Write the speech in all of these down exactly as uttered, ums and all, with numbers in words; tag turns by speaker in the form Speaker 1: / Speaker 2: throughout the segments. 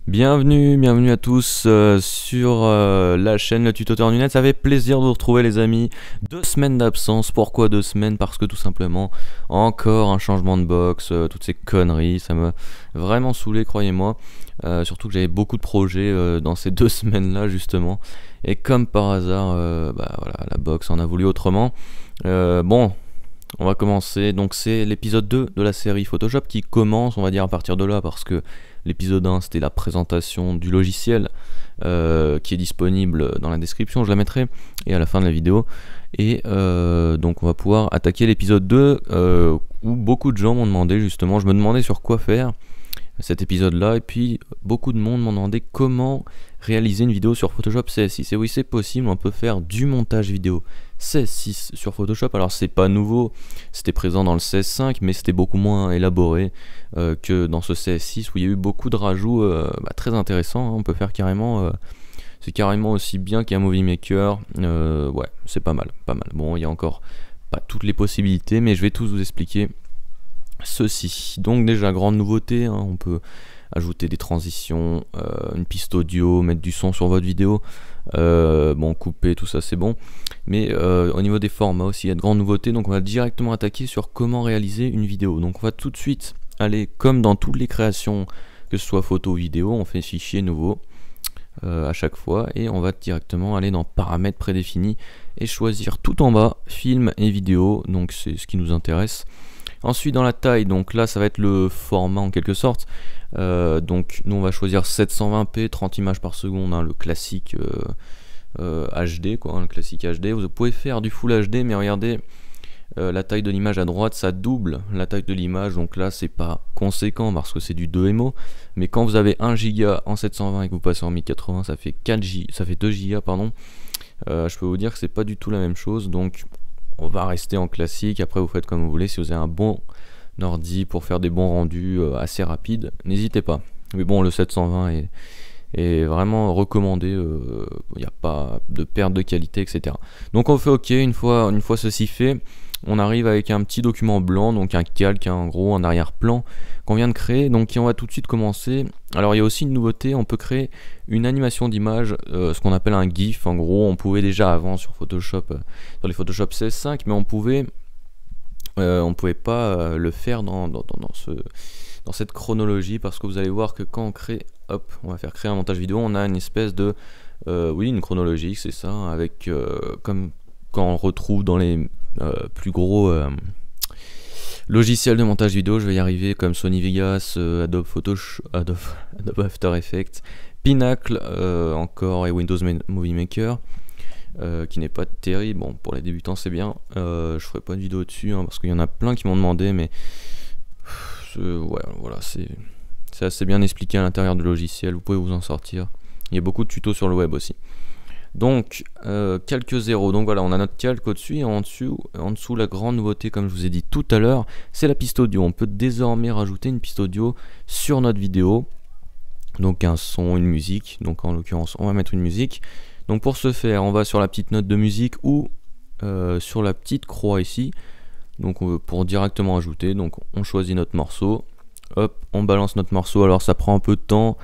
Speaker 1: Bienvenue, bienvenue à tous euh, sur euh, la chaîne Le Tutoteur du Net. Ça fait plaisir de vous retrouver les amis. Deux semaines d'absence. Pourquoi deux semaines? Parce que tout simplement, encore un changement de box, euh, toutes ces conneries, ça m'a vraiment saoulé, croyez-moi. Euh, surtout que j'avais beaucoup de projets euh, dans ces deux semaines-là justement. Et comme par hasard, euh, bah voilà, la box en a voulu autrement. Euh, bon. On va commencer, donc c'est l'épisode deux de la série Photoshop qui commence, on va dire à partir de là, parce que l'épisode un c'était la présentation du logiciel euh, qui est disponible dans la description, je la mettrai, et à la fin de la vidéo. Et euh, donc on va pouvoir attaquer l'épisode deux euh, où beaucoup de gens m'ont demandé justement, je me demandais sur quoi faire cet épisode là, et puis beaucoup de monde m'ont demandé comment réaliser une vidéo sur Photoshop C S six. Et oui, c'est possible, on peut faire du montage vidéo C S six sur Photoshop. Alors c'est pas nouveau, c'était présent dans le C S cinq, mais c'était beaucoup moins élaboré euh, que dans ce C S six où il y a eu beaucoup de rajouts euh, bah, très intéressants, hein. On peut faire carrément, euh, c'est carrément aussi bien qu'un Movie Maker, euh, ouais, c'est pas mal, pas mal. Bon, il y a encore pas toutes les possibilités, mais je vais tous vous expliquer ceci. Donc déjà, grande nouveauté, hein, on peut ajouter des transitions, euh, une piste audio, mettre du son sur votre vidéo, euh, bon, couper, tout ça c'est bon, mais euh, au niveau des formats aussi il y a de grandes nouveautés. Donc on va directement attaquer sur comment réaliser une vidéo. Donc on va tout de suite aller, comme dans toutes les créations, que ce soit photo ou vidéo, on fait fichier nouveau euh, à chaque fois, et on va directement aller dans paramètres prédéfinis et choisir tout en bas film et vidéo, donc c'est ce qui nous intéresse. Ensuite dans la taille, donc là ça va être le format en quelque sorte, euh, donc nous on va choisir sept cent vingt p, trente images par seconde, hein, le classique euh, euh, H D quoi, hein, le classique H D. Vous pouvez faire du Full H D, mais regardez euh, la taille de l'image à droite, ça double la taille de l'image, donc là c'est pas conséquent parce que c'est du deux M O, mais quand vous avez un giga en sept cent vingt et que vous passez en mille quatre-vingts, ça fait quatre Go, ça fait deux giga pardon, euh, je peux vous dire que c'est pas du tout la même chose, donc on va rester en classique. Après vous faites comme vous voulez, si vous avez un bon ordi pour faire des bons rendus euh, assez rapides, n'hésitez pas. Mais bon, le sept cent vingt est, est vraiment recommandé, il euh, n'y a pas de perte de qualité, et cetera. Donc on fait OK, une fois, une fois ceci fait, on arrive avec un petit document blanc, donc un calque, hein, en gros, un arrière-plan qu'on vient de créer. Donc on va tout de suite commencer. Alors il y a aussi une nouveauté, on peut créer une animation d'image, euh, ce qu'on appelle un GIF. En gros, on pouvait déjà avant sur Photoshop, euh, dans les Photoshop C S cinq, mais on pouvait, euh, on pouvait pas euh, le faire dans, dans, dans, dans, ce, dans cette chronologie, parce que vous allez voir que quand on crée, hop, on va faire créer un montage vidéo, on a une espèce de, euh, oui, une chronologie, c'est ça, avec euh, comme quand on retrouve dans les euh, plus gros euh, logiciels de montage vidéo, je vais y arriver, comme Sony Vegas, euh, Adobe Photoshop, Adobe, Adobe After Effects, Pinnacle euh, encore, et Windows Movie Maker, euh, qui n'est pas terrible. Bon, pour les débutants c'est bien, euh, je ferai pas de vidéo dessus, hein, parce qu'il y en a plein qui m'ont demandé, mais euh, ouais, voilà, c'est assez bien expliqué à l'intérieur du logiciel, vous pouvez vous en sortir. Il y a beaucoup de tutos sur le web aussi. Donc euh, quelques zéros, donc voilà, on a notre calque au-dessus, et en dessous, en dessous la grande nouveauté, comme je vous ai dit tout à l'heure, c'est la piste audio. On peut désormais rajouter une piste audio sur notre vidéo, donc un son, une musique. Donc en l'occurrence on va mettre une musique. Donc pour ce faire, on va sur la petite note de musique ou euh, sur la petite croix ici, donc on veut pour directement ajouter. Donc on choisit notre morceau, hop, on balance notre morceau. Alors ça prend un peu de temps,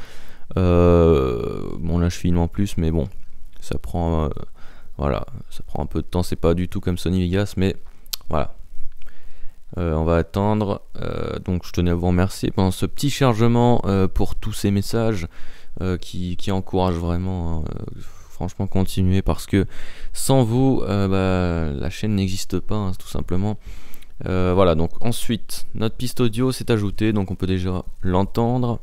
Speaker 1: euh, bon là je filme en plus, mais bon, ça prend, euh, voilà, ça prend un peu de temps, c'est pas du tout comme Sony Vegas, mais voilà. Euh, on va attendre, euh, donc je tenais à vous remercier pendant ce petit chargement euh, pour tous ces messages euh, qui, qui encouragent vraiment, hein, euh, franchement continuez, parce que sans vous, euh, bah, la chaîne n'existe pas, hein, tout simplement. Euh, voilà, donc ensuite, notre piste audio s'est ajoutée, donc on peut déjà l'entendre.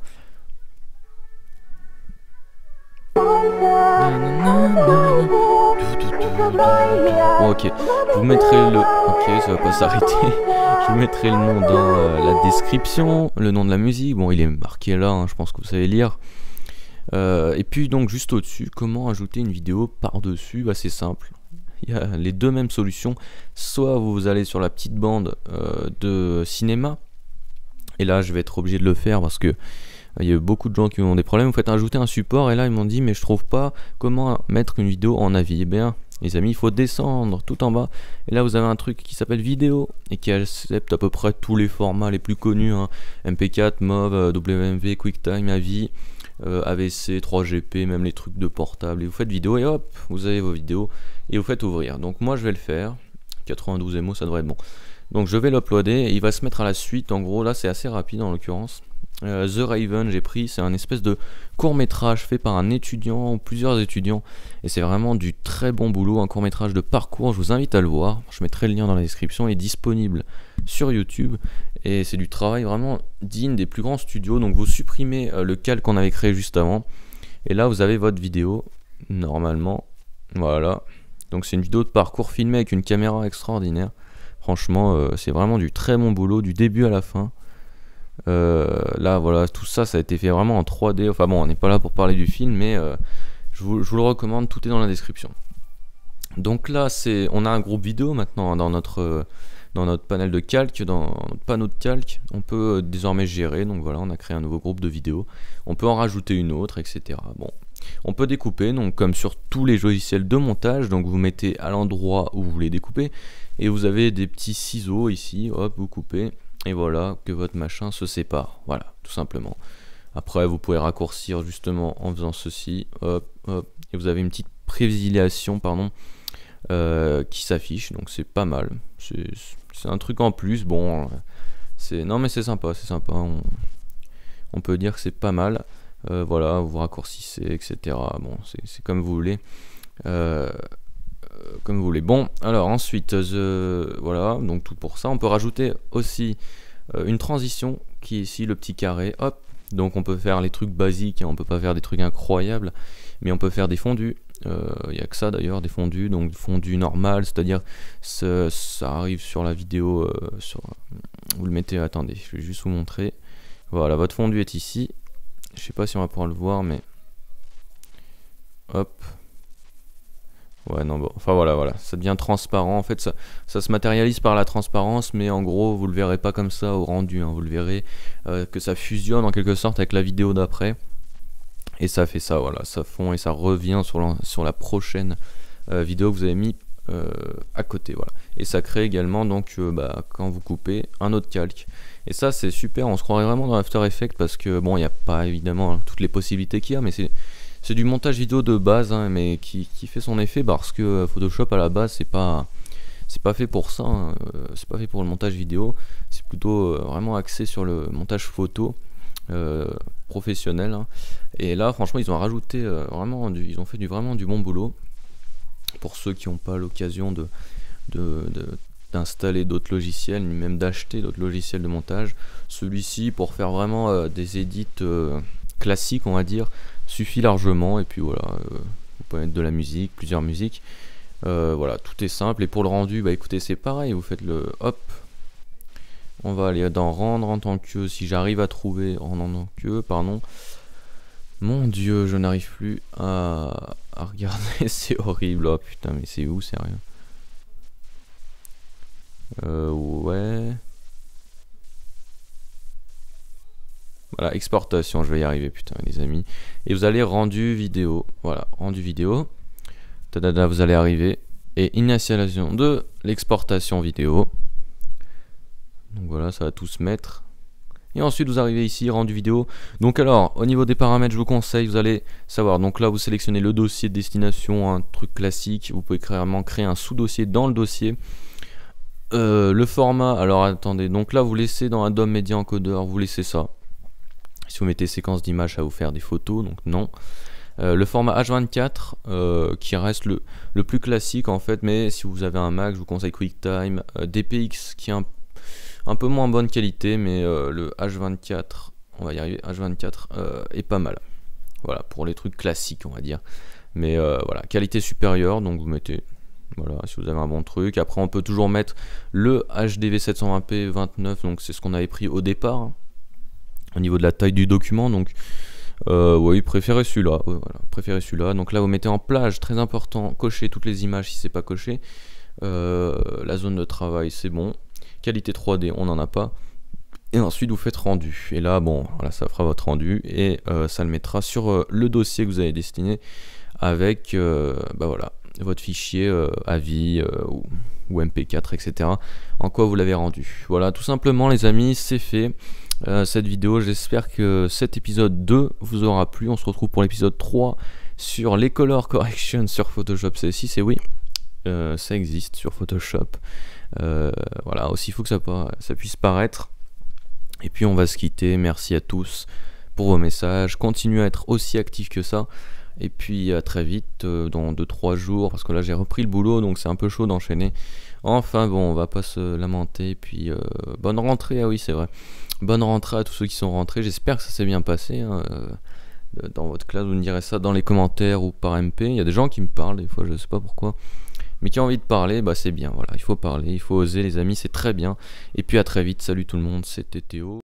Speaker 1: Bon, ok, je vous mettrai le... Ok, ça va pas s'arrêter. Je vous mettrai le nom dans euh, la description, le nom de la musique. Bon, il est marqué là, hein, je pense que vous savez lire. Euh, et puis donc juste au-dessus, comment ajouter une vidéo par-dessus? Bah, c'est simple. Il y a les deux mêmes solutions. Soit vous allez sur la petite bande euh, de cinéma, et là je vais être obligé de le faire parce que il y a beaucoup de gens qui ont des problèmes. Vous faites ajouter un support, et là ils m'ont dit mais je trouve pas comment mettre une vidéo en avis. Eh bien les amis, il faut descendre tout en bas, et là vous avez un truc qui s'appelle vidéo, et qui accepte à peu près tous les formats les plus connus, hein. M P quatre, M O V, W M V, QuickTime, A V I, euh, A V C, trois G P, même les trucs de portable, et vous faites vidéo et hop, vous avez vos vidéos et vous faites ouvrir. Donc moi je vais le faire, quatre-vingt-douze M O ça devrait être bon. Donc je vais l'uploader et il va se mettre à la suite. En gros là c'est assez rapide en l'occurrence. euh, The Raven j'ai pris, c'est un espèce de court métrage fait par un étudiant ou plusieurs étudiants, et c'est vraiment du très bon boulot, un court métrage de parcours. Je vous invite à le voir, je mettrai le lien dans la description. Il est disponible sur YouTube et c'est du travail vraiment digne des plus grands studios. Donc vous supprimez euh, le calque qu'on avait créé juste avant et là vous avez votre vidéo normalement. Voilà, donc c'est une vidéo de parcours filmée avec une caméra extraordinaire. Franchement euh, c'est vraiment du très bon boulot du début à la fin. Euh, là voilà, tout ça ça a été fait vraiment en trois D. Enfin bon, on n'est pas là pour parler du film, mais euh, je, vous, je vous le recommande, tout est dans la description. Donc là c'est, on a un groupe vidéo maintenant dans notre euh, dans notre panel de calque, dans notre panneau de calque, on peut euh, désormais gérer. Donc voilà, on a créé un nouveau groupe de vidéos, on peut en rajouter une autre, etc. Bon, on peut découper, donc comme sur tous les logiciels de montage. Donc vous mettez à l'endroit où vous voulez découper et vous avez des petits ciseaux ici, hop, vous coupez et voilà que votre machin se sépare. Voilà, tout simplement. Après vous pouvez raccourcir justement en faisant ceci, hop, hop, et vous avez une petite prévisualisation, pardon, euh, qui s'affiche, donc c'est pas mal. C'est un truc en plus, bon, c'est non mais c'est sympa, c'est sympa. On, on peut dire que c'est pas mal. Euh, voilà, vous raccourcissez, et cetera. Bon, c'est comme vous voulez. Euh, comme vous voulez. Bon, alors ensuite, the, voilà, donc tout pour ça. On peut rajouter aussi euh, une transition qui est ici, le petit carré, hop. Donc on peut faire les trucs basiques, hein, on peut pas faire des trucs incroyables, mais on peut faire des fondus. Il euh, n'y a que ça d'ailleurs, des fondus, donc fondu normal, c'est-à-dire ça, ça arrive sur la vidéo, euh, sur, vous le mettez, attendez, je vais juste vous montrer. Voilà, votre fondu est ici. Je sais pas si on va pouvoir le voir, mais hop. Ouais, non, bon, enfin voilà, voilà, ça devient transparent. En fait, ça, ça se matérialise par la transparence, mais en gros, vous le verrez pas comme ça au rendu, hein. Vous le verrez euh, que ça fusionne en quelque sorte avec la vidéo d'après. Et ça fait ça, voilà, ça fond et ça revient sur la, sur la prochaine euh, vidéo que vous avez mis euh, à côté, voilà. Et ça crée également, donc, euh, bah, quand vous coupez, un autre calque. Et ça, c'est super, on se croirait vraiment dans After Effects parce que, bon, il n'y a pas évidemment hein, toutes les possibilités qu'il y a, mais c'est... C'est du montage vidéo de base, hein, mais qui, qui fait son effet parce que Photoshop à la base c'est pas c'est pas fait pour ça, hein. C'est pas fait pour le montage vidéo, c'est plutôt euh, vraiment axé sur le montage photo euh, professionnel, hein. Et là franchement ils ont rajouté euh, vraiment du, ils ont fait du vraiment du bon boulot. Pour ceux qui n'ont pas l'occasion de, de, de d'installer d'autres logiciels, ni même d'acheter d'autres logiciels de montage, celui-ci pour faire vraiment euh, des édits euh, classiques on va dire suffit largement. Et puis voilà, euh, vous pouvez mettre de la musique, plusieurs musiques, euh, voilà, tout est simple. Et pour le rendu, bah écoutez, c'est pareil, vous faites le hop, on va aller dans rendre en tant que, si j'arrive à trouver rendre en tant que, pardon, mon dieu, je n'arrive plus à, à regarder, c'est horrible, oh putain, mais c'est où, sérieux? Euh, ouais. Voilà, exportation, je vais y arriver, putain, les amis. Et vous allez rendu vidéo. Voilà, rendu vidéo. Tadada, vous allez arriver. Et initialisation de l'exportation vidéo. Donc voilà, ça va tout se mettre. Et ensuite, vous arrivez ici, rendu vidéo. Donc alors, au niveau des paramètres, je vous conseille, vous allez savoir. Donc là, vous sélectionnez le dossier de destination, un truc classique. Vous pouvez clairement créer un sous-dossier dans le dossier. Euh, le format, alors attendez. Donc là, vous laissez dans Adobe Media Encoder, vous laissez ça. Si vous mettez séquence d'images, ça va vous faire des photos, donc non. Euh, le format H vingt-quatre, euh, qui reste le, le plus classique en fait, mais si vous avez un Mac, je vous conseille QuickTime. Euh, D P X qui est un, un peu moins bonne qualité, mais euh, le H vingt-quatre, on va y arriver, H vingt-quatre euh, est pas mal. Voilà, pour les trucs classiques, on va dire. Mais euh, voilà, qualité supérieure, donc vous mettez... Voilà, si vous avez un bon truc. Après, on peut toujours mettre le H D V sept cent vingt p vingt-neuf, donc c'est ce qu'on avait pris au départ, hein, au niveau de la taille du document. Donc euh, oui, préférez celui-là, ouais, voilà, préférez celui-là. Donc là vous mettez en plage, très important, cochez toutes les images si c'est pas coché. Euh, la zone de travail c'est bon, qualité trois D on n'en a pas, et ensuite vous faites rendu. Et là bon, voilà, ça fera votre rendu et euh, ça le mettra sur euh, le dossier que vous avez destiné avec euh, bah voilà, votre fichier euh, A V I euh, ou, ou M P quatre, et cetera. En quoi vous l'avez rendu. Voilà, tout simplement les amis, c'est fait. euh, cette vidéo. J'espère que cet épisode deux vous aura plu. On se retrouve pour l'épisode trois sur les color corrections sur Photoshop C S six. Et oui, euh, ça existe sur Photoshop. Euh, voilà, aussi fou que ça, ça puisse paraître. Et puis on va se quitter. Merci à tous pour vos messages. Continuez à être aussi actifs que ça. Et puis à très vite, euh, dans deux trois jours, parce que là j'ai repris le boulot, donc c'est un peu chaud d'enchaîner. Enfin bon, on va pas se lamenter. Et puis euh, bonne rentrée, ah oui c'est vrai. Bonne rentrée à tous ceux qui sont rentrés. J'espère que ça s'est bien passé. Hein. Dans votre classe, vous me direz ça dans les commentaires ou par M P. Il y a des gens qui me parlent, des fois je sais pas pourquoi. Mais qui ont envie de parler, bah c'est bien, voilà, il faut parler, il faut oser les amis, c'est très bien. Et puis à très vite, salut tout le monde, c'était Théo.